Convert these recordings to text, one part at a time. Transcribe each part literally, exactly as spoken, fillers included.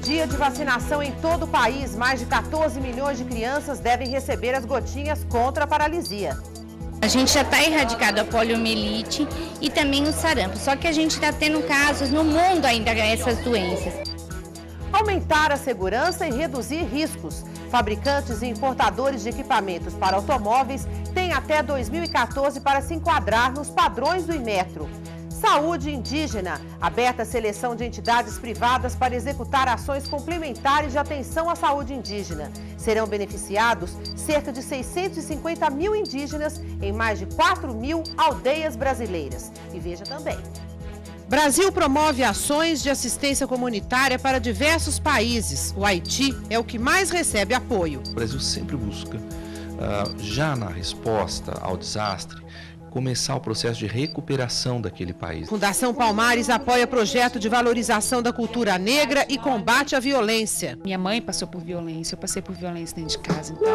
dia de vacinação em todo o país. Mais de quatorze milhões de crianças devem receber as gotinhas contra a paralisia. A gente já está erradicado a poliomielite e também o sarampo, só que a gente está tendo casos no mundo ainda dessas doenças. Aumentar a segurança e reduzir riscos. Fabricantes e importadores de equipamentos para automóveis têm até dois mil e quatorze para se enquadrar nos padrões do Inmetro. Saúde indígena. Aberta a seleção de entidades privadas para executar ações complementares de atenção à saúde indígena. Serão beneficiados cerca de seiscentos e cinquenta mil indígenas em mais de quatro mil aldeias brasileiras. E veja também. Brasil promove ações de assistência comunitária para diversos países. O Haiti é o que mais recebe apoio. O Brasil sempre busca, já na resposta ao desastre, começar o processo de recuperação daquele país. Fundação Palmares apoia projeto de valorização da cultura negra e combate à violência. Minha mãe passou por violência, eu passei por violência dentro de casa. Então...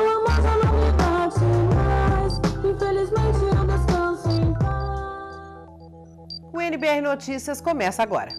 O N B R Notícias começa agora.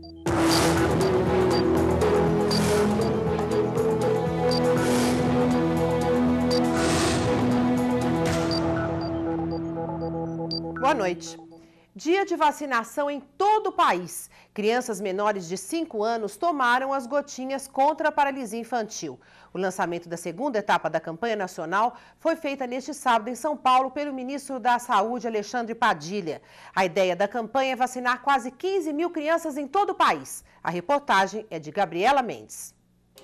Boa noite. Dia de vacinação em todo o país. Crianças menores de cinco anos tomaram as gotinhas contra a paralisia infantil. O lançamento da segunda etapa da campanha nacional foi feita neste sábado em São Paulo pelo ministro da Saúde, Alexandre Padilha. A ideia da campanha é vacinar quase quinze mil crianças em todo o país. A reportagem é de Gabriela Mendes.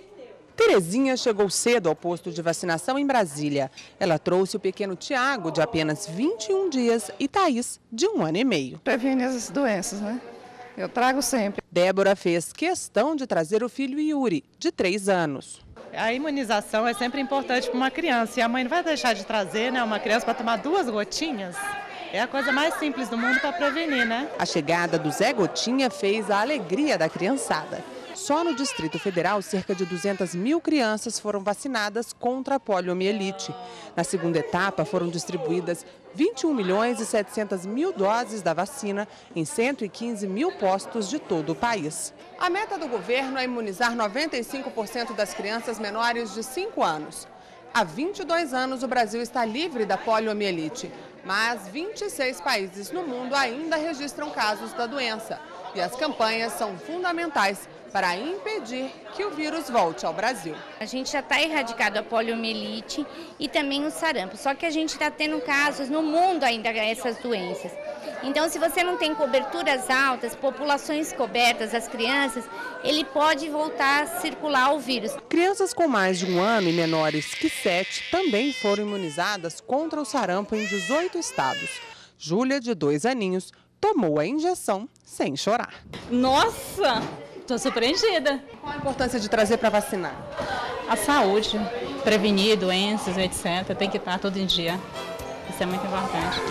Terezinha chegou cedo ao posto de vacinação em Brasília. Ela trouxe o pequeno Tiago, de apenas vinte e um dias, e Thaís, de um ano e meio. Previne as doenças, né? Eu trago sempre. Débora fez questão de trazer o filho Yuri, de três anos. A imunização é sempre importante para uma criança e a mãe não vai deixar de trazer, né, uma criança para tomar duas gotinhas. É a coisa mais simples do mundo para prevenir, né? A chegada do Zé Gotinha fez a alegria da criançada. Só no Distrito Federal, cerca de duzentas mil crianças foram vacinadas contra a poliomielite. Na segunda etapa, foram distribuídas vinte e um milhões e setecentas mil doses da vacina em cento e quinze mil postos de todo o país. A meta do governo é imunizar noventa e cinco por cento das crianças menores de cinco anos. Há vinte e dois anos, o Brasil está livre da poliomielite, mas vinte e seis países no mundo ainda registram casos da doença. E as campanhas são fundamentais para impedir que o vírus volte ao Brasil. A gente já está erradicado a poliomielite e também o sarampo, só que a gente está tendo casos no mundo ainda dessas doenças. Então, se você não tem coberturas altas, populações cobertas, as crianças, ele pode voltar a circular o vírus. Crianças com mais de um ano e menores que sete também foram imunizadas contra o sarampo em dezoito estados. Júlia, de dois aninhos, tomou a injeção sem chorar. Nossa! Estou surpreendida. Qual a importância de trazer para vacinar? A saúde, prevenir doenças, etcétera. Tem que estar todo dia. Isso é muito importante.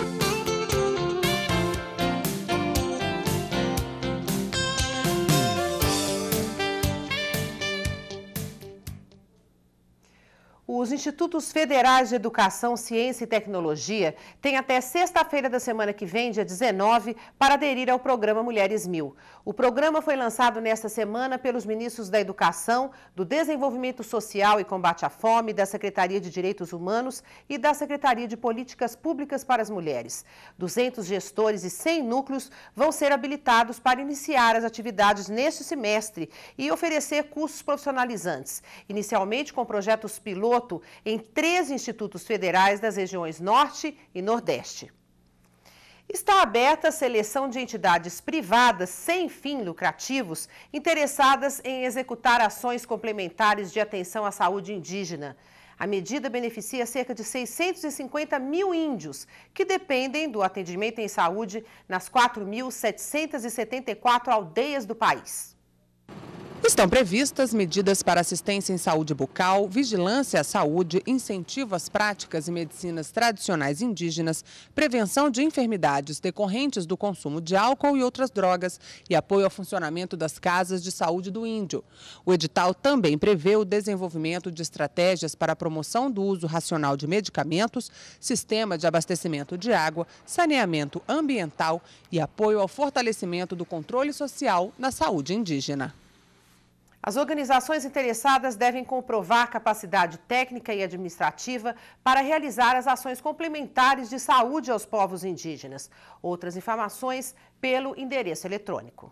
Os Institutos Federais de Educação, Ciência e Tecnologia têm até sexta-feira da semana que vem, dia dezenove, para aderir ao programa Mulheres Mil. O programa foi lançado nesta semana pelos ministros da Educação, do Desenvolvimento Social e Combate à Fome, da Secretaria de Direitos Humanos e da Secretaria de Políticas Públicas para as Mulheres. duzentos gestores e cem núcleos vão ser habilitados para iniciar as atividades neste semestre e oferecer cursos profissionalizantes, inicialmente com projetos pilotos em três institutos federais das regiões Norte e Nordeste. Está aberta a seleção de entidades privadas sem fins lucrativos interessadas em executar ações complementares de atenção à saúde indígena. A medida beneficia cerca de seiscentos e cinquenta mil índios que dependem do atendimento em saúde nas quatro mil setecentas e setenta e quatro aldeias do país. Estão previstas medidas para assistência em saúde bucal, vigilância à saúde, incentivo às práticas e medicinas tradicionais indígenas, prevenção de enfermidades decorrentes do consumo de álcool e outras drogas e apoio ao funcionamento das casas de saúde do índio. O edital também prevê o desenvolvimento de estratégias para a promoção do uso racional de medicamentos, sistema de abastecimento de água, saneamento ambiental e apoio ao fortalecimento do controle social na saúde indígena. As organizações interessadas devem comprovar capacidade técnica e administrativa para realizar as ações complementares de saúde aos povos indígenas. Outras informações pelo endereço eletrônico.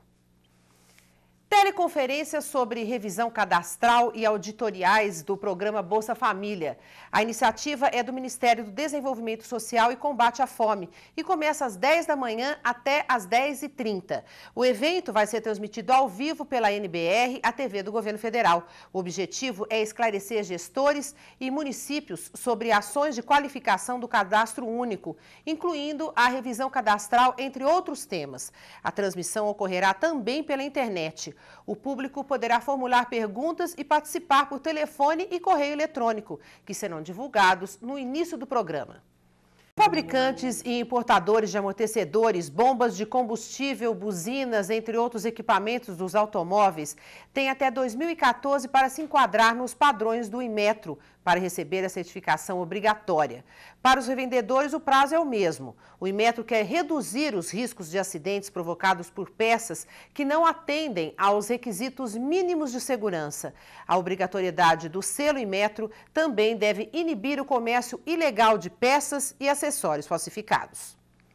Teleconferência sobre revisão cadastral e auditoriais do programa Bolsa Família. A iniciativa é do Ministério do Desenvolvimento Social e Combate à Fome e começa às dez da manhã até às dez e trinta. O evento vai ser transmitido ao vivo pela N B R, a T V do Governo Federal. O objetivo é esclarecer gestores e municípios sobre ações de qualificação do cadastro único, incluindo a revisão cadastral, entre outros temas. A transmissão ocorrerá também pela internet. O público poderá formular perguntas e participar por telefone e correio eletrônico, que serão divulgados no início do programa. Fabricantes e importadores de amortecedores, bombas de combustível, buzinas, entre outros equipamentos dos automóveis, têm até dois mil e quatorze para se enquadrar nos padrões do Inmetro, para receber a certificação obrigatória. Para os revendedores, o prazo é o mesmo. O Inmetro quer reduzir os riscos de acidentes provocados por peças que não atendem aos requisitos mínimos de segurança. A obrigatoriedade do selo Inmetro também deve inibir o comércio ilegal de peças e acessórios falsificados.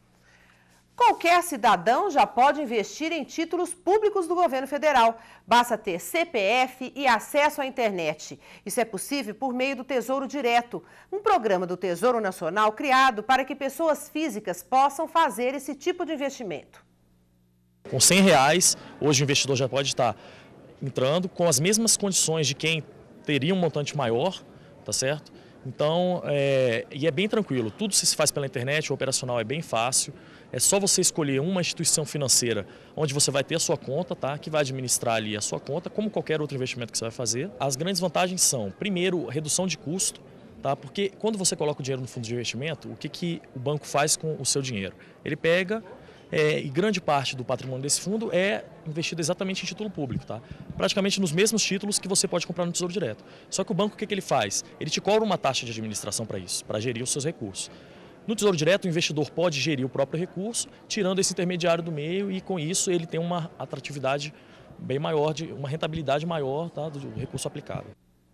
Qualquer cidadão já pode investir em títulos públicos do governo federal. Basta ter C P F e acesso à internet. Isso é possível por meio do Tesouro Direto, um programa do Tesouro Nacional criado para que pessoas físicas possam fazer esse tipo de investimento. Com cem reais, hoje o investidor já pode estar entrando com as mesmas condições de quem teria um montante maior, tá certo? Então, é, e é bem tranquilo, tudo se faz pela internet, o operacional é bem fácil. É só você escolher uma instituição financeira onde você vai ter a sua conta, tá? Que vai administrar ali a sua conta, como qualquer outro investimento que você vai fazer. As grandes vantagens são, primeiro, redução de custo, tá? Porque quando você coloca o dinheiro no fundo de investimento, o que, que o banco faz com o seu dinheiro? Ele pega, é, e grande parte do patrimônio desse fundo é investido exatamente em título público, tá? Praticamente nos mesmos títulos que você pode comprar no Tesouro Direto. Só que o banco, o que, que ele faz? Ele te cobra uma taxa de administração para isso, para gerir os seus recursos. No Tesouro Direto, o investidor pode gerir o próprio recurso, tirando esse intermediário do meio, e com isso ele tem uma atratividade bem maior, de, uma rentabilidade maior, tá, do recurso aplicado.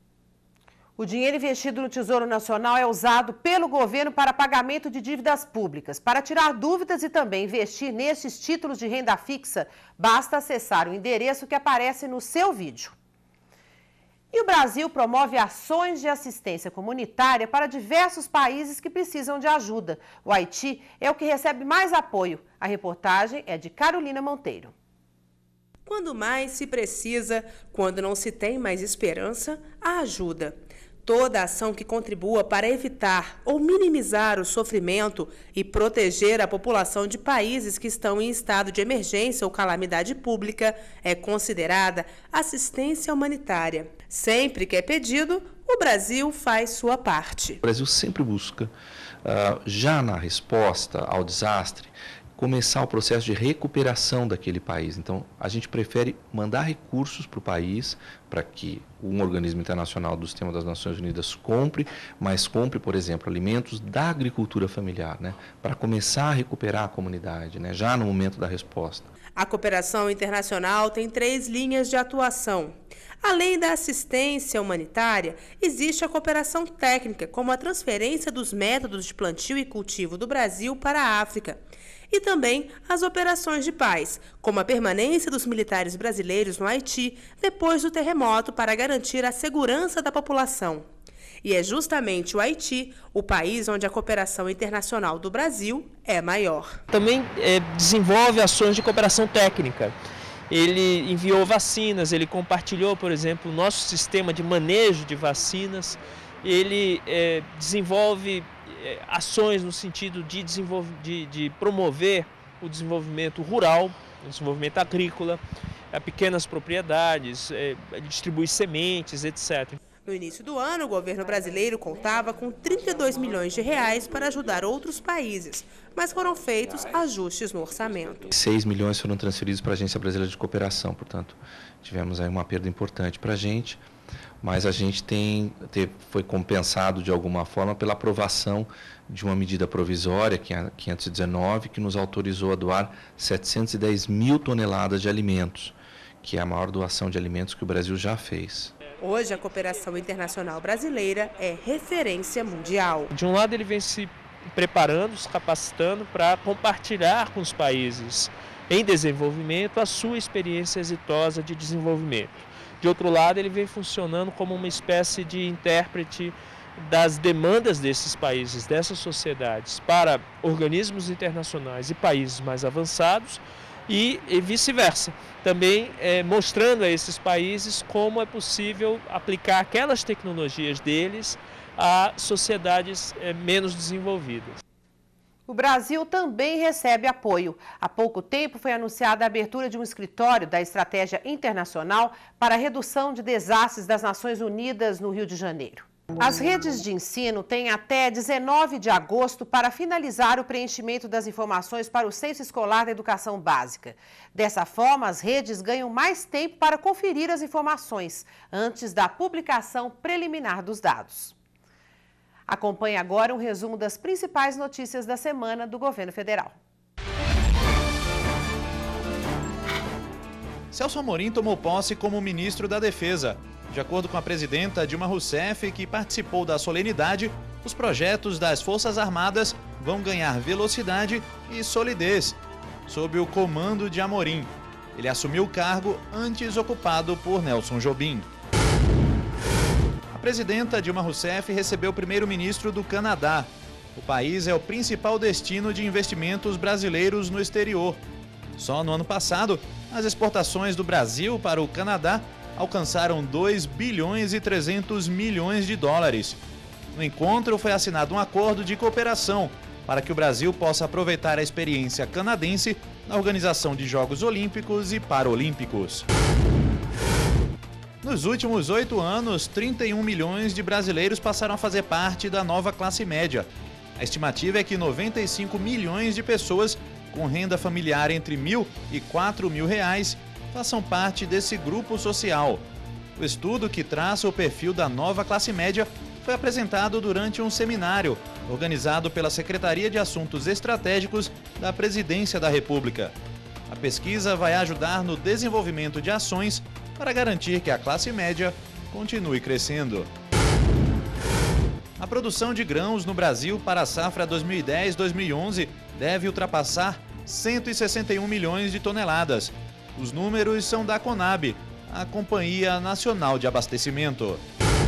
O dinheiro investido no Tesouro Nacional é usado pelo governo para pagamento de dívidas públicas. Para tirar dúvidas e também investir nesses títulos de renda fixa, basta acessar o endereço que aparece no seu vídeo. E o Brasil promove ações de assistência comunitária para diversos países que precisam de ajuda. O Haiti é o que recebe mais apoio. A reportagem é de Carolina Monteiro. Quando mais se precisa, quando não se tem mais esperança, a ajuda. Toda ação que contribua para evitar ou minimizar o sofrimento e proteger a população de países que estão em estado de emergência ou calamidade pública é considerada assistência humanitária. Sempre que é pedido, o Brasil faz sua parte. O Brasil sempre busca, já na resposta ao desastre, começar o processo de recuperação daquele país. Então, a gente prefere mandar recursos para o país, para que um organismo internacional do Sistema das Nações Unidas compre, mas compre, por exemplo, alimentos da agricultura familiar, né, para começar a recuperar a comunidade, né, já no momento da resposta. A cooperação internacional tem três linhas de atuação. Além da assistência humanitária, existe a cooperação técnica, como a transferência dos métodos de plantio e cultivo do Brasil para a África. E também as operações de paz, como a permanência dos militares brasileiros no Haiti depois do terremoto para garantir a segurança da população. E é justamente o Haiti o país onde a cooperação internacional do Brasil é maior. Também é, desenvolve ações de cooperação técnica. Ele enviou vacinas, ele compartilhou, por exemplo, o nosso sistema de manejo de vacinas. Ele é, desenvolve é, ações no sentido de, de, de promover o desenvolvimento rural, o desenvolvimento agrícola, a pequenas propriedades, é, distribui sementes, etcétera. No início do ano, o governo brasileiro contava com trinta e dois milhões de reais para ajudar outros países, mas foram feitos ajustes no orçamento. seis milhões foram transferidos para a Agência Brasileira de Cooperação, portanto, tivemos aí uma perda importante para a gente, mas a gente tem, foi compensado de alguma forma pela aprovação de uma medida provisória, quinhentos e dezenove, que nos autorizou a doar setecentos e dez mil toneladas de alimentos, que é a maior doação de alimentos que o Brasil já fez. Hoje, a cooperação internacional brasileira é referência mundial. De um lado, ele vem se preparando, se capacitando para compartilhar com os países em desenvolvimento a sua experiência exitosa de desenvolvimento. De outro lado, ele vem funcionando como uma espécie de intérprete das demandas desses países, dessas sociedades, para organismos internacionais e países mais avançados e, e vice-versa. Também é, mostrando a esses países como é possível aplicar aquelas tecnologias deles a sociedades é, menos desenvolvidas. O Brasil também recebe apoio. Há pouco tempo foi anunciada a abertura de um escritório da Estratégia Internacional para a Redução de Desastres das Nações Unidas no Rio de Janeiro. As redes de ensino têm até dezenove de agosto para finalizar o preenchimento das informações para o Censo Escolar da Educação Básica. Dessa forma, as redes ganham mais tempo para conferir as informações antes da publicação preliminar dos dados. Acompanhe agora um resumo das principais notícias da semana do governo federal. Celso Amorim tomou posse como ministro da Defesa. De acordo com a presidenta Dilma Rousseff, que participou da solenidade, os projetos das Forças Armadas vão ganhar velocidade e solidez, sob o comando de Amorim. Ele assumiu o cargo antes ocupado por Nelson Jobim. A presidenta Dilma Rousseff recebeu o primeiro-ministro do Canadá. O país é o principal destino de investimentos brasileiros no exterior. Só no ano passado, as exportações do Brasil para o Canadá alcançaram dois bilhões e trezentos milhões de dólares. No encontro foi assinado um acordo de cooperação para que o Brasil possa aproveitar a experiência canadense na organização de Jogos Olímpicos e Paralímpicos. Nos últimos oito anos, trinta e um milhões de brasileiros passaram a fazer parte da nova classe média. A estimativa é que noventa e cinco milhões de pessoas com renda familiar entre mil e quatro mil reais façam parte desse grupo social. O estudo que traça o perfil da nova classe média foi apresentado durante um seminário organizado pela Secretaria de Assuntos Estratégicos da Presidência da República. A pesquisa vai ajudar no desenvolvimento de ações para garantir que a classe média continue crescendo. A produção de grãos no Brasil para a safra dois mil e dez dois mil e onze deve ultrapassar cento e sessenta e um milhões de toneladas. Os números são da Conab, a Companhia Nacional de Abastecimento.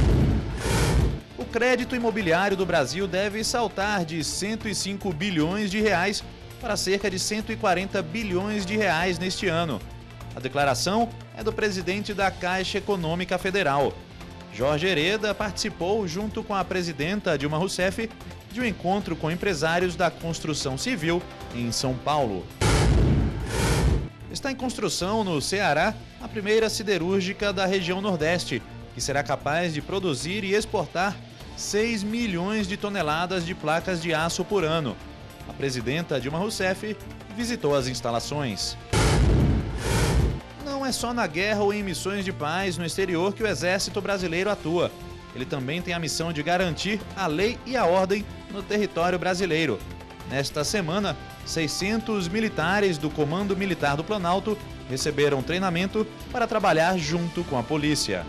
O crédito imobiliário do Brasil deve saltar de cento e cinco bilhões de reais para cerca de cento e quarenta bilhões de reais neste ano. A declaração é do presidente da Caixa Econômica Federal. Jorge Hereda participou, junto com a presidenta Dilma Rousseff, de um encontro com empresários da construção civil em São Paulo. Está em construção no Ceará a primeira siderúrgica da região Nordeste, que será capaz de produzir e exportar seis milhões de toneladas de placas de aço por ano. A presidenta Dilma Rousseff visitou as instalações. Não é só na guerra ou em missões de paz no exterior que o Exército Brasileiro atua. Ele também tem a missão de garantir a lei e a ordem no território brasileiro. Nesta semana, seiscentos militares do Comando Militar do Planalto receberam treinamento para trabalhar junto com a polícia.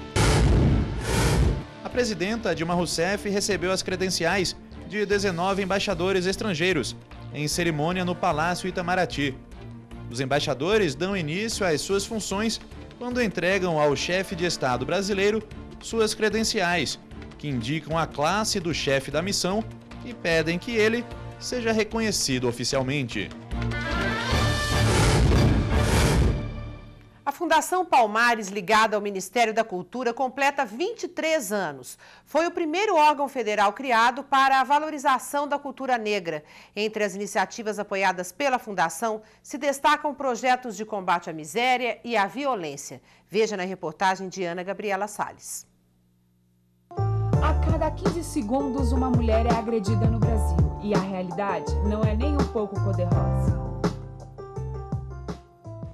A presidenta Dilma Rousseff recebeu as credenciais de dezenove embaixadores estrangeiros em cerimônia no Palácio Itamaraty. Os embaixadores dão início às suas funções quando entregam ao chefe de Estado brasileiro suas credenciais, que indicam a classe do chefe da missão e pedem que ele seja reconhecido oficialmente. A Fundação Palmares, ligada ao Ministério da Cultura, completa vinte e três anos. Foi o primeiro órgão federal criado para a valorização da cultura negra. Entre as iniciativas apoiadas pela Fundação, se destacam projetos de combate à miséria e à violência. Veja na reportagem de Ana Gabriela Salles. A cada quinze segundos, uma mulher é agredida no Brasil. E a realidade não é nem um pouco cor-de-rosa.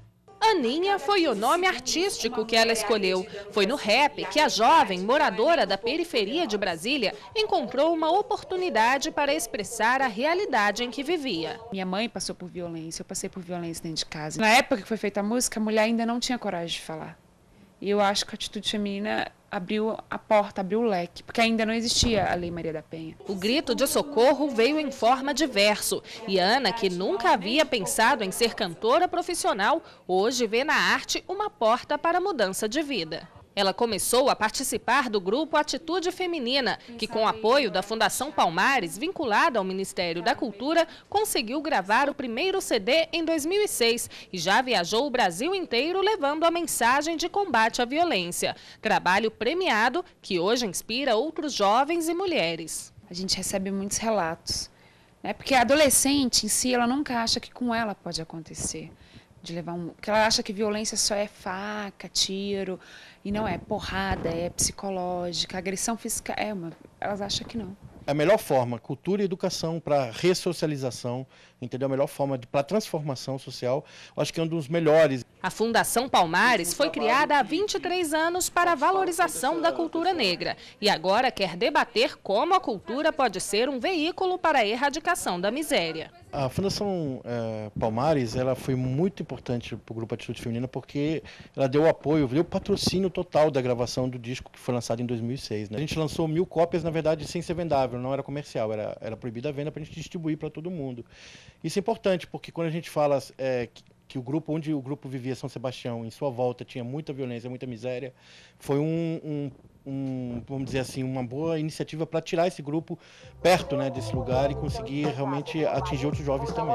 Aninha foi o nome artístico que ela escolheu. Foi no rap que a jovem, moradora da periferia de Brasília, encontrou uma oportunidade para expressar a realidade em que vivia. Minha mãe passou por violência, eu passei por violência dentro de casa. Na época que foi feita a música, a mulher ainda não tinha coragem de falar. E eu acho que a atitude feminina abriu a porta, abriu o leque, porque ainda não existia a Lei Maria da Penha. O grito de socorro veio em forma de verso. E Ana, que nunca havia pensado em ser cantora profissional, hoje vê na arte uma porta para a mudança de vida. Ela começou a participar do grupo Atitude Feminina, que com o apoio da Fundação Palmares, vinculada ao Ministério da Cultura, conseguiu gravar o primeiro C D em dois mil e seis e já viajou o Brasil inteiro levando a mensagem de combate à violência. Trabalho premiado que hoje inspira outros jovens e mulheres. A gente recebe muitos relatos, né? Porque a adolescente em si, ela nunca acha que com ela pode acontecer. De levar um, que ela acha que violência só é faca, tiro, e não é porrada, é psicológica, agressão física, é uma, elas acham que não. A melhor forma, cultura e educação para ressocialização, entendeu? A melhor forma para transformação social, eu acho que é um dos melhores. A Fundação Palmares foi criada há vinte e três anos para a valorização da cultura negra e agora quer debater como a cultura pode ser um veículo para a erradicação da miséria. A Fundação é, Palmares, ela foi muito importante para o Grupo Atitude Feminina porque ela deu o apoio, deu o patrocínio total da gravação do disco que foi lançado em dois mil e seis. Né? A gente lançou mil cópias, na verdade, sem ser vendável, não era comercial, era, era proibida a venda para a gente distribuir para todo mundo. Isso é importante porque quando a gente fala é, que, que o grupo, onde o grupo vivia São Sebastião, em sua volta tinha muita violência, muita miséria, foi um, um, um vamos dizer assim, uma boa iniciativa para tirar esse grupo perto, né, desse lugar e conseguir realmente atingir outros jovens também.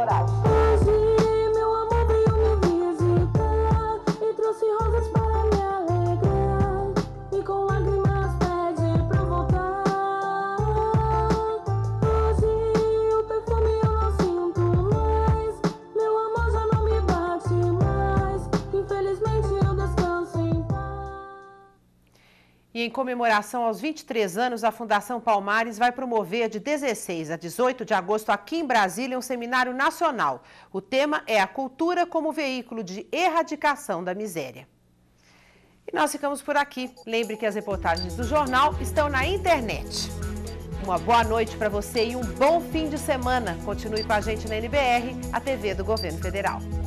E em comemoração aos vinte e três anos, a Fundação Palmares vai promover de dezesseis a dezoito de agosto aqui em Brasília um seminário nacional. O tema é a cultura como veículo de erradicação da miséria. E nós ficamos por aqui. Lembre que as reportagens do jornal estão na internet. Uma boa noite para você e um bom fim de semana. Continue com a gente na N B R, a T V do Governo Federal.